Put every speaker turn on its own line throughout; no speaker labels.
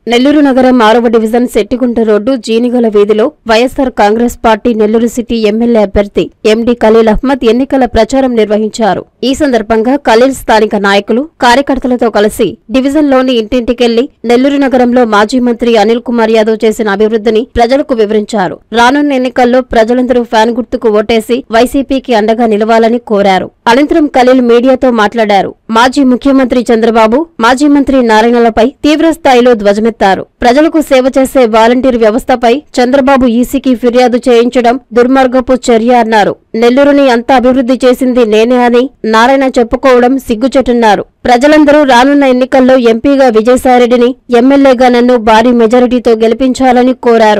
నెల్లూరు నగరం 6వ division Settigunta road Jeenigala వీధిలో YSR Congress party Nellore city MLA అభ్యర్థి ఎండి ఖలీల్ అహ్మద్ ఎన్నికల ప్రచారం నిర్వహించారు. ఈ సందర్భంగా ఖలీల్ స్థానిక నాయకులు, కార్యకర్తలతో కలిసి డివిజన్లోని ఇంటింటికెళ్లి నెల్లూరు నగరంలో మాజీ మంత్రి అనిల్ కుమార్ యాదవ్ చేసిన అభివృద్ధిని ప్రజలకు వివరించారు. రానున్న ఎన్నికల్లో ప్రజలందరూ ఫ్యాన్ గుర్తుకు ఓటేసి వైసీపీకి అండగా నిలవాలని కోరారు. అనంతరం ఖలీల్ మీడియాతో మాట్లాడారు. మాజీ ముఖ్యమంత్రి చంద్రబాబు, మాజీ మంత్రి నారాయణలపై తీవ్రస్థాయిలో ధ్వజమెత్తారు. ప్రజలకు సేవ చేసే వాలంటీర్ వ్యవస్థపై చంద్రబాబు ఈసీకి ఫిర్యాదు చేయించడం దుర్మార్గపు చర్య అన్నారు. నెల్లూరుని అంతా అభివృద్ధి చేసింది నేనే అని నారాయణ చెప్పుకోవడం సిగ్గుచేటన్నారు. ప్రజలందరూ రానున్న ఎన్నికల్లో ఎంపీగా విజయసాయిరెడ్డిని, ఎమ్మెల్యేగా నన్ను భారీ మెజారిటీతో గెలిపించాలని కోరారు.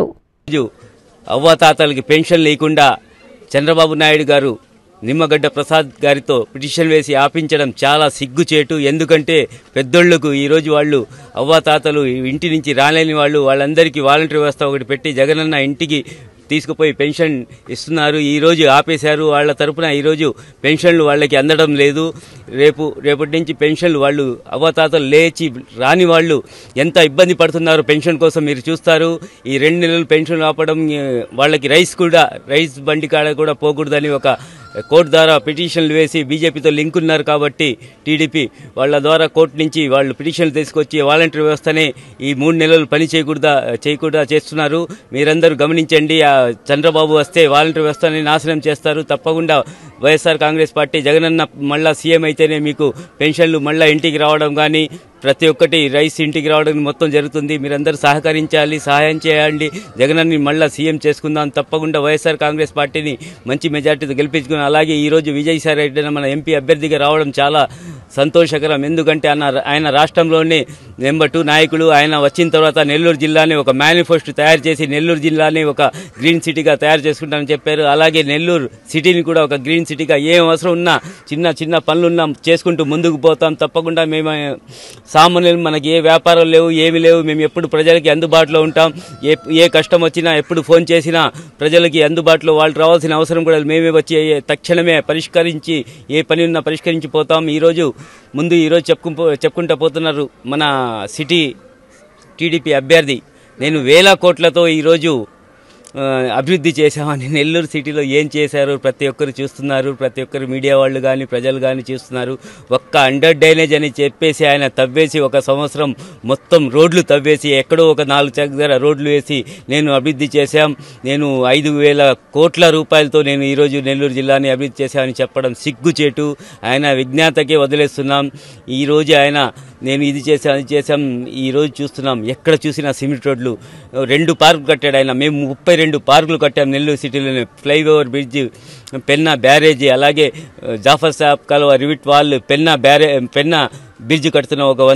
అవ్వాతాతలకి పెన్షన్ లేకుండా చంద్రబాబు నాయుడు గారు నిమ్మగడ్డ ప్రసాద్ గారితో పిటిషన్ వేసి ఆపించడం చాలా సిగ్గుచేటు. ఎందుకంటే పెద్దోళ్లకు ఈరోజు వాళ్ళు అవ్వాతాతలు ఇంటి నుంచి రాలేని వాళ్ళందరికీ వాలంటీర్ వ్యవస్థ ఒకటి పెట్టి జగనన్న ఇంటికి తీసుకుపోయి పెన్షన్ ఇస్తున్నారు. ఈరోజు ఆపేశారు. వాళ్ళ తరపున ఈరోజు పెన్షన్లు వాళ్ళకి అందడం లేదు. రేపటి నుంచి పెన్షన్లు వాళ్ళు అవ్వాతాతలు లేచి రాని వాళ్ళు ఎంత ఇబ్బంది పడుతున్నారు పెన్షన్ కోసం మీరు చూస్తారు. ఈ 2 నెలలు పెన్షన్ ఆపడం, వాళ్ళకి రైస్ బండి కాడ కూడా పోకూడదని ఒక కోర్టు ద్వారా పిటిషన్లు వేసి బీజేపీతో లింక్ ఉన్నారు కాబట్టి టీడీపీ వాళ్ళ ద్వారా కోర్టు నుంచి వాళ్ళు పిటిషన్లు తీసుకొచ్చి వాలంటీర్ వ్యవస్థనే ఈ 3 నెలలు పని చేయకుండా చేస్తున్నారు. మీరందరూ గమనించండి. చంద్రబాబు వస్తే వాలంటీర్ వ్యవస్థని నాశనం చేస్తారు. తప్పకుండా వైఎస్ఆర్ కాంగ్రెస్ పార్టీ జగనన్న మళ్ళా సీఎం అయితేనే మీకు పెన్షన్లు మళ్ళా ఇంటికి రావడం కానీ ప్రతి ఒక్కటి రైస్ ఇంటికి రావడం మొత్తం జరుగుతుంది. మీరందరూ సహకరించాలి, సహాయం చేయండి. జగనన్ని మళ్ళా సీఎం చేసుకుందాం. తప్పకుండా వైఎస్ఆర్ కాంగ్రెస్ పార్టీని మంచి మెజార్టీతో గెలిపించుకుని అలాగే ఈరోజు విజయసాయిరెడ్డి మన ఎంపీ అభ్యర్థిగా రావడం చాలా సంతోషకరం. ఎందుకంటే ఆయన రాష్ట్రంలోనే నెంబర్ 2 నాయకులు. ఆయన వచ్చిన తర్వాత నెల్లూరు జిల్లాని ఒక మేనిఫెస్టో తయారు చేసి నెల్లూరు జిల్లాని ఒక గ్రీన్ సిటీగా తయారు చేసుకుంటామని చెప్పారు. అలాగే నెల్లూరు సిటీని కూడా ఒక గ్రీన్ సిటీగా ఏం అవసరం ఉన్నా చిన్న పనులున్నా చేసుకుంటూ ముందుకు పోతాం. తప్పకుండా మేము సామాన్యులు, మనకి ఏ వ్యాపారాలు లేవు, ఏమి లేవు. మేము ఎప్పుడు ప్రజలకి అందుబాటులో ఉంటాం. ఏ కష్టం వచ్చినా ఎప్పుడు ఫోన్ చేసినా ప్రజలకి అందుబాటులో వాళ్ళు రావాల్సిన అవసరం కూడా మేమే వచ్చి తక్షణమే పరిష్కరించి ఏ పని ఉన్నా పరిష్కరించి పోతాం. ఈరోజు చెప్పుకుంటూ పోతున్నారు మన సిటీ టీడీపీ అభ్యర్థి. నేను వేల కోట్లతో ఈరోజు అభివృద్ధి చేశామని నెల్లూరు సిటీలో ఏం చేశారు ప్రతి ఒక్కరు చూస్తున్నారు. ప్రతి ఒక్కరు మీడియా వాళ్ళు కానీ ప్రజలు కానీ చూస్తున్నారు. ఒక్క అండర్ డ్రైనేజ్ అని చెప్పేసి ఆయన తవ్వేసి ఒక సంవత్సరం మొత్తం రోడ్లు తవ్వేసి ఎక్కడో ఒక 4 దగ్గర రోడ్లు వేసి నేను అభివృద్ధి చేశాం, నేను 5,000 కోట్ల రూపాయలతో నేను ఈరోజు నెల్లూరు జిల్లాని అభివృద్ధి చేశామని చెప్పడం సిగ్గుచేటు. ఆయన విజ్ఞాతకే వదిలేస్తున్నాం. ఈరోజు ఆయన నేను ఇది చేశాం ఈరోజు చూస్తున్నాం. ఎక్కడ చూసినా సిమెంట్ రోడ్లు. 2 పార్కులు కట్టాడు ఆయన. మేము 32 పార్కులు కట్టాం నెల్లూరు సిటీలోనే. ఫ్లైఓవర్ బ్రిడ్జ్, పెన్నా బ్యారేజీ, అలాగే జాఫర్ సాబ్ కాలువ, రివిట్ వాల్, పెన్నా బ్రిడ్జ్ కడుతున్నాం ఒక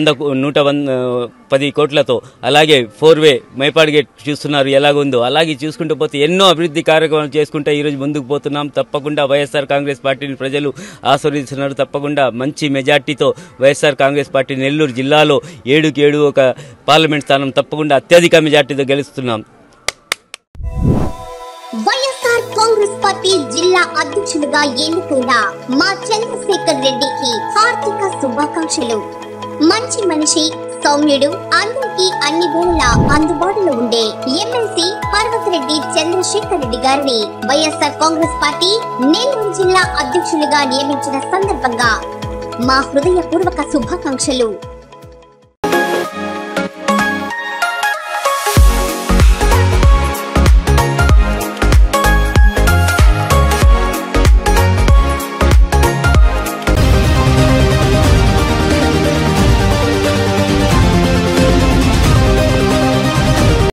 110 కోట్లతో. అలాగే 4-వే మైపాడు గేట్ చూస్తున్నారు ఎలాగుందో. అలాగే చూసుకుంటూ పోతే ఎన్నో అభివృద్ధి కార్యక్రమాలు చేసుకుంటే ఈరోజు ముందుకు పోతున్నాం. తప్పకుండా వైఎస్ఆర్ కాంగ్రెస్ పార్టీని ప్రజలు ఆస్వాదిస్తున్నారు. తప్పకుండా మంచి మెజార్టీతో వైఎస్ఆర్ కాంగ్రెస్ పార్టీ నెల్లూరు జిల్లాలో 7కి 7 ఒక పార్లమెంట్ స్థానం తప్పకుండా అత్యధిక మెజార్టీతో గెలుస్తున్నాం.
వైఎస్ఆర్ కాంగ్రెస్ పార్టీ జిల్లా అధ్యక్షులుగా ఎన్నికైన మా చంద్రశేఖర్ రెడ్డికి హార్దిక శుభాకాంక్షలు. మంచి మనిషి, సౌమ్యుడు, అందరికీ అన్ని వేళలా అందుబాటులో ఉండే ఎమ్మెల్సీ పర్వతరెడ్డి చంద్రశేఖర్ రెడ్డి గారిని వైఎస్ఆర్ కాంగ్రెస్ పార్టీ నెల్లూరు జిల్లా అధ్యక్షులుగా నియమించిన సందర్భంగా మా హృదయపూర్వక శుభాకాంక్షలు.